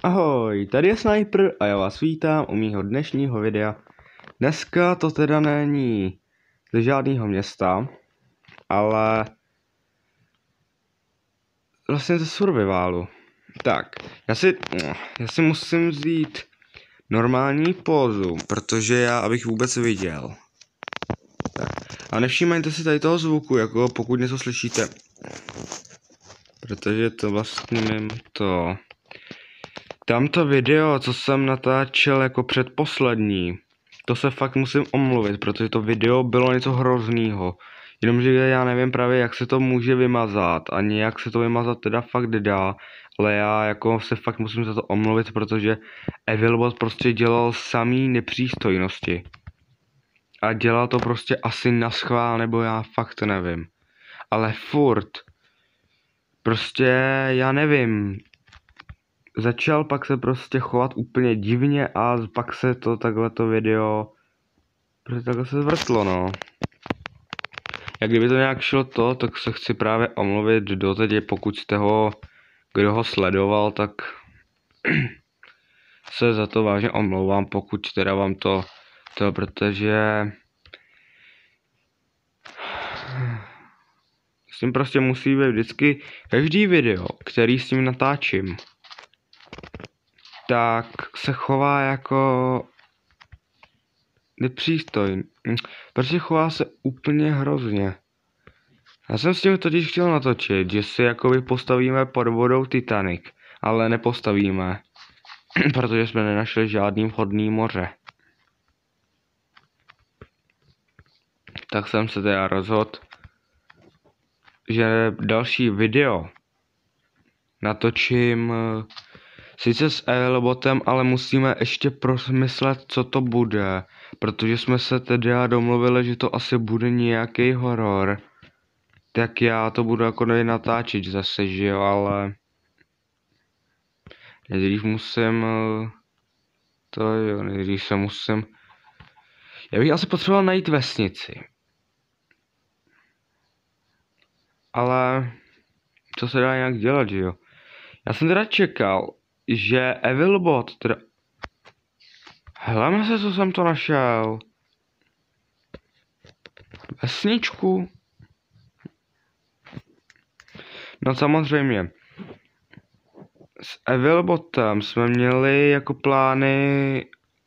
Ahoj, tady je Sniper a já vás vítám u mýho dnešního videa. Dneska to teda není ze žádného města, ale vlastně ze survivalu. Tak, já si musím vzít normální pózu, protože abych vůbec viděl. Tak, a nevšímejte si tady toho zvuku, jako pokud něco slyšíte. Protože to vlastně mimo to... Tamto video, co jsem natáčel jako předposlední, to se fakt musím omluvit, protože to video bylo něco hroznýho. Jenomže já nevím právě, jak se to může vymazat, ani jak se to vymazat teda fakt dá, ale já jako se fakt musím za to omluvit, protože Evilbot prostě dělal samý nepřístojnosti. A dělal to prostě asi naschvál, nebo já fakt nevím. Ale furt, prostě já nevím. Začal pak se prostě chovat úplně divně a pak se to takhleto video prostě takhle se zvrtlo, no. Jak kdyby to nějak šlo tak se chci právě omluvit doteď, pokud jste kdo ho sledoval, tak se za to vážně omlouvám, pokud teda vám to protože s tím prostě musí být vždycky každý video, který s tím natáčím, tak se chová jako nepřístojný. Protože chová se úplně hrozně. Já jsem s tím totiž chtěl natočit, že si jakoby postavíme pod vodou Titanic, ale nepostavíme, protože jsme nenašli žádný vhodný moře. Tak jsem se teda rozhodl, že další video natočím sice s Evilbotem, ale musíme ještě promyslet, co to bude, protože jsme se teda domluvili, že to asi bude nějaký horor. Tak já to budu jako natáčet zase, že jo, ale nejdřív musím já bych asi potřeboval najít vesnici. Ale to se dá nějak dělat, že jo. Já jsem teda čekal, že Evilbot teda... Hledám se, co jsem to našel. Vesničku. No samozřejmě. S Evilbotem jsme měli jako plány...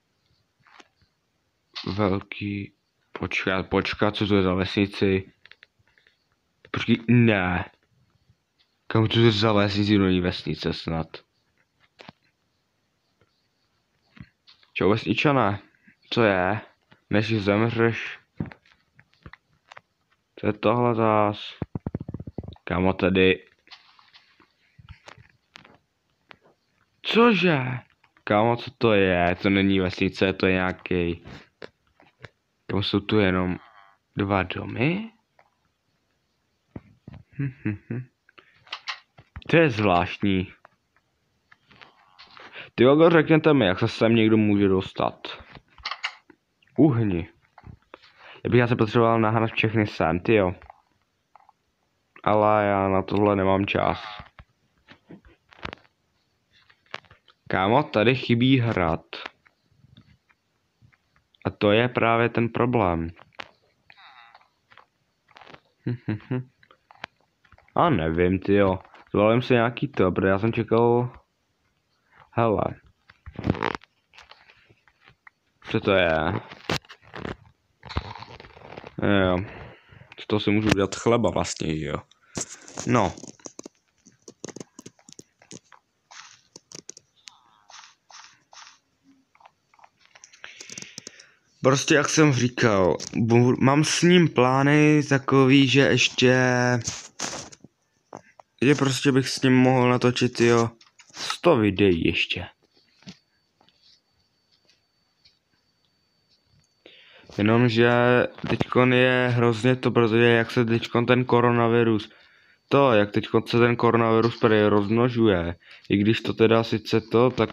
Velký... Počkat, co to je za vesnici? Počkej, ne. Kam to je za vesnici, do ní vesnice snad. Čau vesničané, co je? Než zemřeš? Co je tohle zás? Kámo tady? Cože? Kámo, co to je? To není vesnice, to je nějaký. Kámo, jsou tu jenom 2 domy? To je zvláštní. Ty řekněte mi, jak se sem někdo může dostat. Uhni. Já se potřeboval nahnat všechny sem, tyjo. Ale já na tohle nemám čas. Kámo, tady chybí hrad. A to je právě ten problém. A nevím, tyjo. Zvolím si nějaký to, protože já jsem čekal... Hele. Co to je? Jo. Z toho si můžu udělat chleba vlastně, že jo. No. Prostě jak jsem říkal, mám s ním plány takový, že ještě... Že prostě bych s ním mohl natočit, jo, 100 videí ještě. Jenomže teďkon je hrozně to, protože jak se teďkon ten koronavirus, jak teďkon se ten koronavirus tady rozmnožuje, i když to teda sice tak...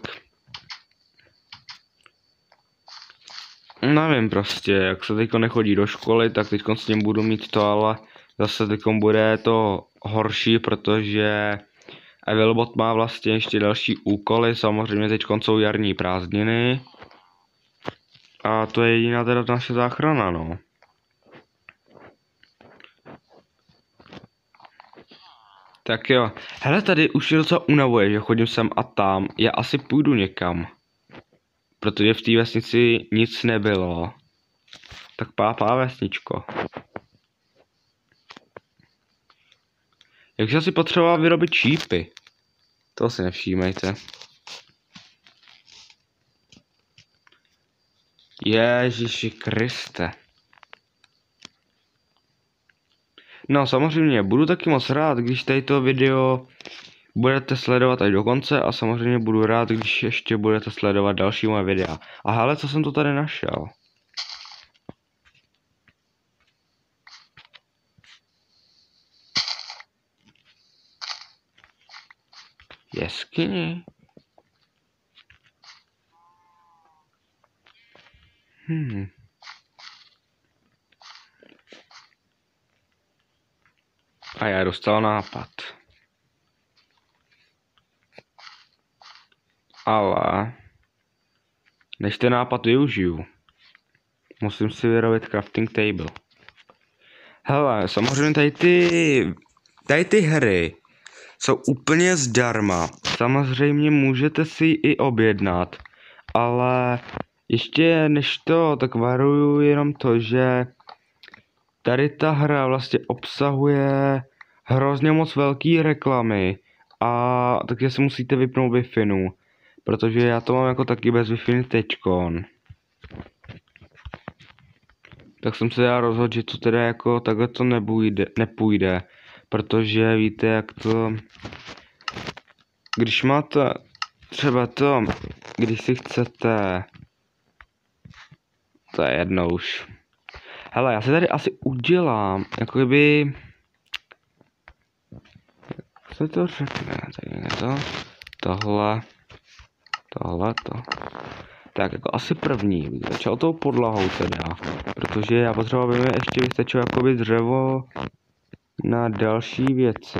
Nevím prostě, jak se teďkon nechodí do školy, tak teďkon s ním budu mít to, ale zase teďkon bude to horší, protože Evilbot má vlastně ještě další úkoly, samozřejmě teď jsou jarní prázdniny. A to je jediná teda naše záchrana, no. Tak jo, hele, tady už je docela unavuje, že chodím sem a tam, já asi půjdu někam. Protože v té vesnici nic nebylo. Tak pápá vesničko. Jak asi potřeboval vyrobit šípy? To si nevšímejte. Ježiši Kriste. No samozřejmě, budu taky moc rád, když tady to video budete sledovat až do konce a samozřejmě budu rád, když ještě budete sledovat další moje videa. A hele, co jsem to tady našel? Jeskyni? A já dostal nápad. Ale než ten nápad využiju, musím si vyrobit crafting table. Hele, samozřejmě tady ty hry jsou úplně zdarma. Samozřejmě můžete si i objednat, ale ještě než to, tak varuju jenom to, že tady ta hra vlastně obsahuje hrozně moc velký reklamy a takže si musíte vypnout Wi-Fi, protože já to mám jako taky bez Wi-Fi teďkon. Tak jsem se já rozhodl, že to teda jako takhle to nepůjde, protože víte jak to, když máte třeba to, když si chcete, to je jedno už. Hele, já si tady asi udělám, jako kdyby, jak se to řekne, tady je tohle. Tak jako asi první bych začal tou podlahou teda, protože já potřeba by mi ještě vystačilo jakoby dřevo na další věci.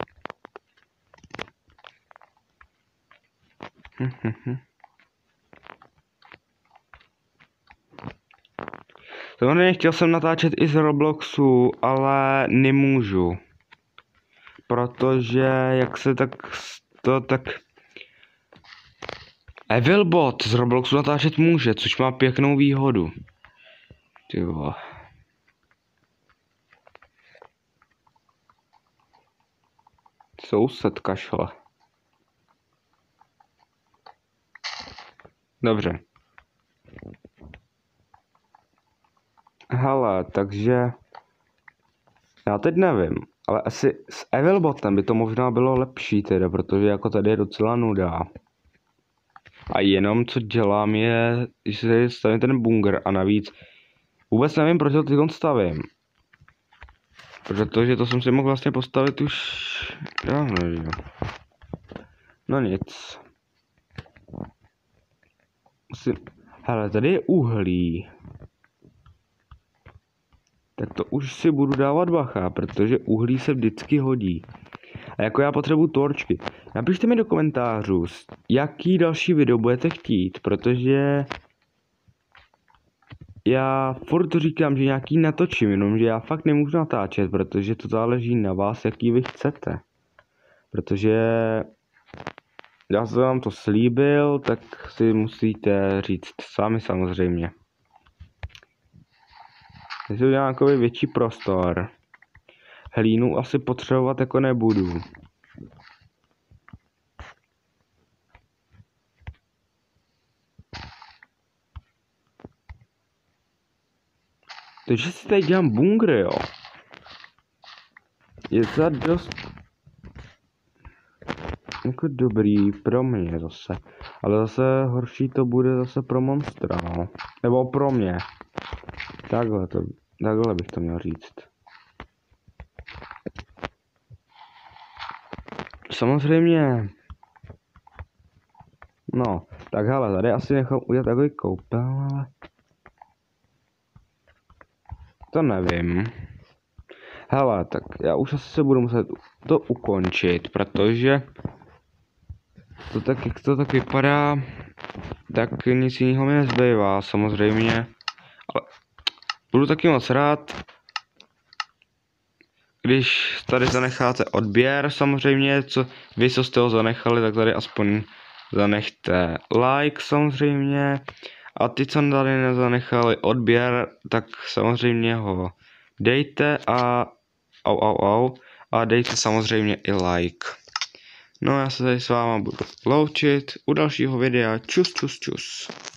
Samozřejmě chtěl jsem natáčet i z Robloxu, ale nemůžu. Protože jak se tak Evilbot z Robloxu natáčet může, což má pěknou výhodu. Ty vole. Soused kašle. Dobře. Hele, takže já teď nevím, ale asi s Evilbotem by to možná bylo lepší teda, protože jako tady je docela nuda. A jenom co dělám je, že si tady stavím ten bunker a navíc vůbec nevím, proč to teď stavím. Protože to jsem si mohl vlastně postavit už dávno, že jo. No nic. Hele, tady je uhlí. Tak to už si budu dávat bacha, protože uhlí se vždycky hodí. A jako já potřebuju torčky. Napište mi do komentářů, jaký další video budete chtít, protože já furt říkám, že nějaký natočím, jenomže já fakt nemůžu natáčet, protože to záleží na vás, jaký vy chcete. Protože já jsem vám to slíbil, tak si musíte říct sami samozřejmě. Když si udělám takový větší prostor, hlínu asi potřebovat jako nebudu. Takže si tady dělám bunkry, jo. Je to dost jako dobrý pro mě zase. Ale zase horší to bude zase pro monstra, no. Nebo pro mě. Takhle bych to měl říct. Samozřejmě. No, tak hele, tady asi nechám udělat takový koupel, ale to nevím. Hele, tak já už asi se budu muset to ukončit, protože to tak, jak to tak vypadá, tak nic jiného mi nezbývá, samozřejmě. Ale budu taky moc rád, když tady zanecháte odběr, samozřejmě, co jste ho zanechali, tak tady aspoň zanechte like, samozřejmě. A ty, co tady nezanechali odběr, tak samozřejmě ho dejte a a dejte samozřejmě i like. No já se tady s váma budu loučit u dalšího videa. Čus.